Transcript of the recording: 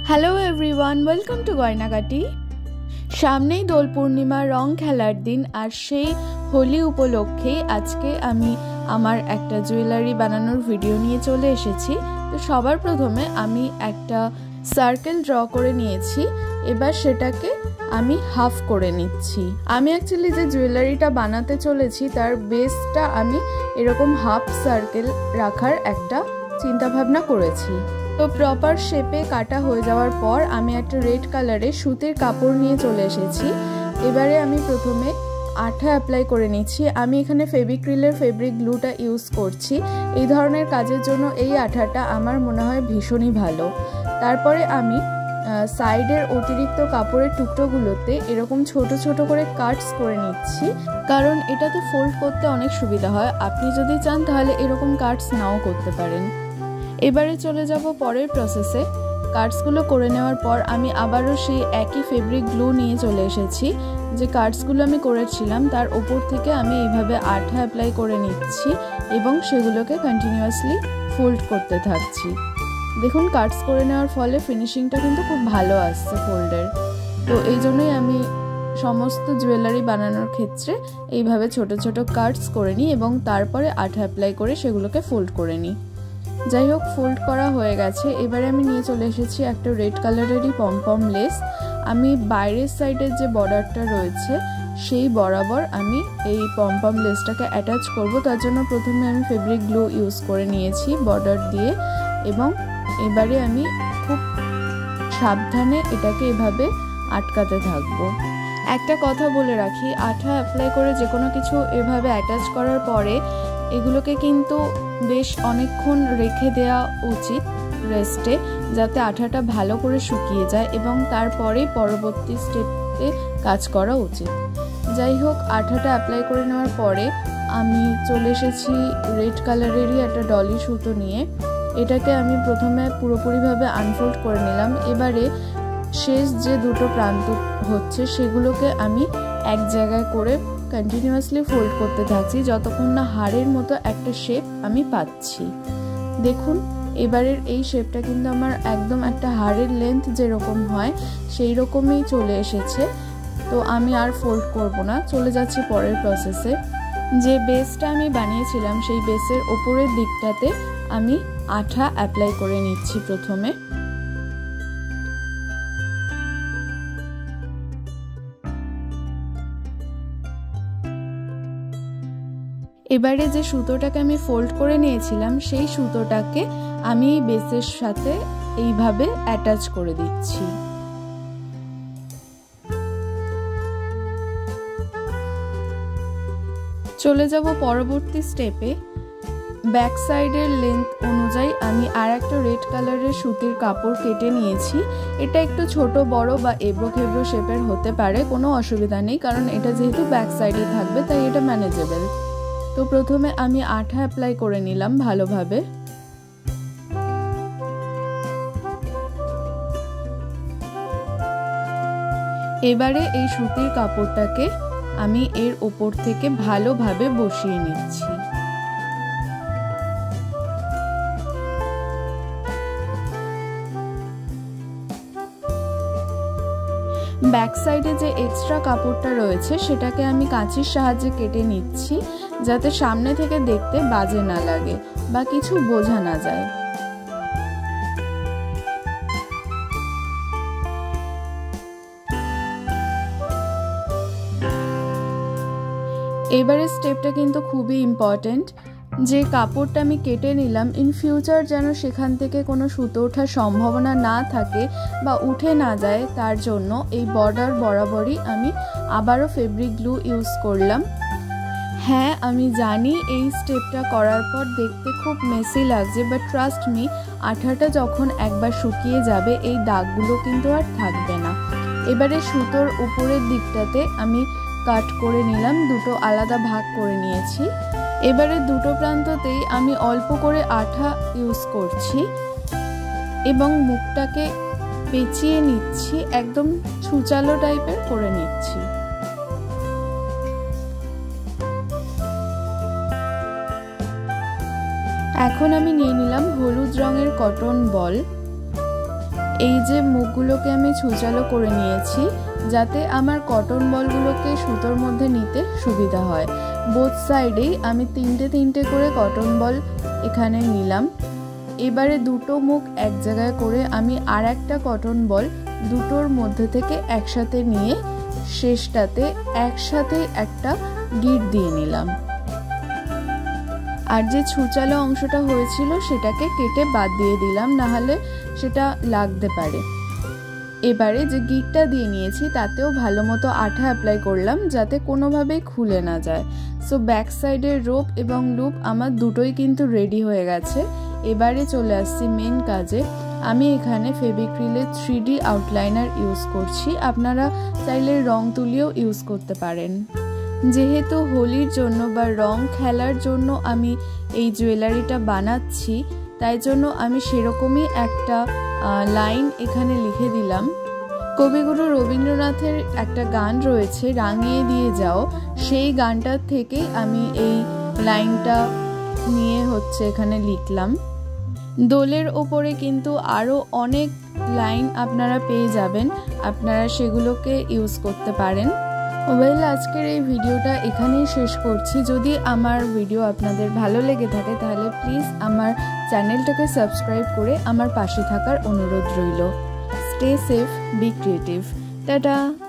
Hello everyone, welcome to Gaynagati. সামনেই দোল পূর্ণিমা, রং খেলার দিন, আর সেই হোলি উপলক্ষেই আজকে আমি আমার একটা জুয়েলারি বানানোর ভিডিও নিয়ে চলে এসেছি। তো সবার প্রথমে আমি একটা সার্কেল ড্র করে নিয়েছি, এবার সেটাকে আমি হাফ করে নিচ্ছি। আমি অ্যাকচুয়ালি যে জুয়েলারিটা বানাতে চলেছি তার বেসটা আমি এরকম হাফ সার্কেল রাখার একটা চিন্তা ভাবনা করেছি। তো প্রপার শেপে কাটা হয়ে যাওয়ার পর আমি একটা রেড কালারে সুতির কাপড় নিয়ে চলে এসেছি। এবারে আমি প্রথমে আঠা অ্যাপ্লাই করে নিচ্ছি। আমি এখানে ফেভিক্রিলের ফেব্রিক গ্লুটা ইউজ করছি। এই ধরনের কাজের জন্য এই আঠাটা আমার মনে হয় ভীষণই ভালো। তারপরে আমি সাইডের অতিরিক্ত কাপড়ের টুকরোগুলোতে এরকম ছোট ছোট করে কাটস করে নিচ্ছি, কারণ এটাতে ফোল্ড করতে অনেক সুবিধা হয়। আপনি যদি চান তাহলে এরকম কাটস নাও করতে পারেন। এবারে চলে যাব পরের প্রসেসে। কাটসগুলো করে নেওয়ার পর আমি আবারও সেই একই ফেব্রিক গ্লু নিয়ে চলে এসেছি। যে কাটসগুলো আমি করেছিলাম তার ওপর থেকে আমি এইভাবে আঠা অ্যাপ্লাই করে নিচ্ছি এবং সেগুলোকে কন্টিনিউয়াসলি ফোল্ড করতে থাকছি। দেখুন, কাটস করে নেওয়ার ফলে ফিনিশিংটা কিন্তু খুব ভালো আসছে ফোল্ডের। তো এই জন্যই আমি সমস্ত জুয়েলারি বানানোর ক্ষেত্রে এইভাবে ছোট ছোট কাটস করে নিই এবং তারপরে আঠা অ্যাপ্লাই করে সেগুলোকে ফোল্ড করে নিই। যাই হোক, ফোল্ড করা হয়ে গেছে। এবারে আমি নিয়ে চলে এসেছি একটা রেড কালারেরই পমপম লেস। আমি বাইরের সাইডের যে বর্ডারটা রয়েছে সেই বরাবর আমি এই পমপম লেসটাকে অ্যাটাচ করব। তার জন্য প্রথমে আমি ফেব্রিক গ্লু ইউজ করে নিয়েছি বর্ডার দিয়ে, এবং এবারে আমি খুব সাবধানে এটাকে এভাবে আটকাতে থাকবো। একটা কথা বলে রাখি, আঠা অ্যাপ্লাই করে যে কোনো কিছু এভাবে অ্যাটাচ করার পরে এগুলোকে কিন্তু বেশ অনেকক্ষণ রেখে দেওয়া উচিত রেস্টে, যাতে আঠাটা ভালো করে শুকিয়ে যায় এবং তারপরেই পরবর্তী স্টেপে কাজ করা উচিত। যাই হোক, আঠাটা অ্যাপ্লাই করে নেওয়ার পরে আমি চলে এসেছি রেড কালারেরই একটা ডলি সুতো নিয়ে। এটাকে আমি প্রথমে পুরোপুরিভাবে আনফোল্ড করে নিলাম। এবারে শেষ যে দুটো প্রান্ত হচ্ছে সেগুলোকে আমি এক জায়গায় করে কন্টিনিউয়াসলি ফোল্ড করতে থাকছি যতক্ষণ না হাড়ের মতো একটা শেপ আমি পাচ্ছি। দেখুন, এবারের এই শেপটা কিন্তু আমার একদম একটা হাড়ের লেন্থ যেরকম হয় সেই রকমই চলে এসেছে। তো আমি আর ফোল্ড করব না, চলে যাচ্ছি পরের প্রসেসে। যে বেসটা আমি বানিয়েছিলাম সেই বেসের ওপরের দিকটাতে আমি আঠা অ্যাপ্লাই করে নিচ্ছি প্রথমে। এবারে যে সুতোটাকে আমি ফোল্ড করে নিয়েছিলাম সেই সুতোটাকে আমি এই বেসের সাথে এইভাবে অ্যাটাচ করে দিচ্ছি। চলে যাব পরবর্তী স্টেপে। ব্যাক সাইডের লেন্থ অনুযায়ী আমি আর একটা রেড কালারের সুতির কাপড় কেটে নিয়েছি। এটা একটু ছোট বড় বা এবড়ো খেবড়ো শেপের হতে পারে, কোনো অসুবিধা নেই, কারণ এটা যেহেতু ব্যাক সাইডে থাকবে তাই এটা ম্যানেজেবল। তো প্রথমে আমি আঠা অ্যাপ্লাই করে নিলাম ভালোভাবে। এবারে এই সুতির কাপড়টাকে আমি এর ওপর থেকে ভালোভাবে বসিয়ে নিচ্ছি। ব্যাক সাইডে যে এক্সট্রা কাপড়টা রয়েছে সেটাকে আমি কাঁচির সাহায্যে কেটে নিচ্ছি, যাতে সামনে থেকে দেখতে বাজে না লাগে বা কিছু বোঝা না যায়। এবারে স্টেপটা কিন্তু খুবই ইম্পর্টেন্ট। যে কাপড়টা আমি কেটে নিলাম, ইন ফিউচার যেন সেখান থেকে কোনো সুতো ওঠার সম্ভাবনা না থাকে বা উঠে না যায়, তার জন্য এই বর্ডার বরাবরই আমি আবারও ফেব্রিক গ্লু ইউজ করলাম। হ্যাঁ, আমি জানি এই স্টেপটা করার পর দেখতে খুব মেসি লাগছে, বাট ট্রাস্ট মি, আঠাটা যখন একবার শুকিয়ে যাবে এই দাগগুলো কিন্তু আর থাকবে না। এবারে সুতোর উপরের দিকটাতে আমি কাট করে নিলাম, দুটো আলাদা ভাগ করে নিয়েছি। এবারে দুটো প্রান্ততেই আমি অল্প করে আঠা ইউজ করছি এবং মুখটাকে পেঁচিয়ে নিচ্ছি, একদম ছুচালো টাইপের করে নিচ্ছি। এখন আমি নিয়ে নিলাম হলুদ রঙের কটন বল। এই যে মুখগুলোকে আমি ছুচালো করে নিয়েছি যাতে আমার কটন বলগুলোকে সুতোর মধ্যে নিতে সুবিধা হয়। বোথ সাইডেই আমি তিনটে করে কটন বল এখানে নিলাম। এবারে দুটো মুখ এক জায়গায় করে আমি আর একটা কটন বল দুটোর মধ্যে থেকে একসাথে নিয়ে শেষটাতে একসাথে একটা গিঁট দিয়ে নিলাম। আর যে ছুচালো অংশটা হয়েছিল সেটাকে কেটে বাদ দিয়ে দিলাম, না হলে সেটা লাগতে পারে। এবারে যে গিঁটটা দিয়ে নিয়েছি তাতেও ভালো মতো আঠা অ্যাপ্লাই করলাম যাতে কোনোভাবেই খুলে না যায়। সো ব্যাক সাইডের রোপ এবং লুপ আমার দুটোই কিন্তু রেডি হয়ে গেছে। এবারে চলে আসছি মেন কাজে। আমি এখানে ফেভিক্রিলের 3D আউটলাইনার ইউজ করছি, আপনারা চাইলে রং তুলিও ইউজ করতে পারেন। যেহেতু হোলির জন্য বা রং খেলার জন্য আমি এই জুয়েলারিটা বানাচ্ছি, তাই জন্য আমি সেরকমই একটা লাইন এখানে লিখে দিলাম। কবিগুরু রবীন্দ্রনাথের একটা গান রয়েছে রাঙিয়ে দিয়ে যাও, সেই গানটার থেকে আমি এই লাইনটা নিয়ে এখানে লিখলাম। দোলের ওপরে কিন্তু আরও অনেক লাইন আপনারা পেয়ে যাবেন, আপনারা সেগুলোকে ইউজ করতে পারেন। আজকের এই ভিডিওটা এখানেই শেষ করছি। যদি আমার ভিডিও আপনাদের ভালো লেগে থাকে তাহলে প্লিজ আমার চ্যানেলটাকে সাবস্ক্রাইব করে আমার পাশে থাকার অনুরোধ রইল। Stay safe, be creative. Tata.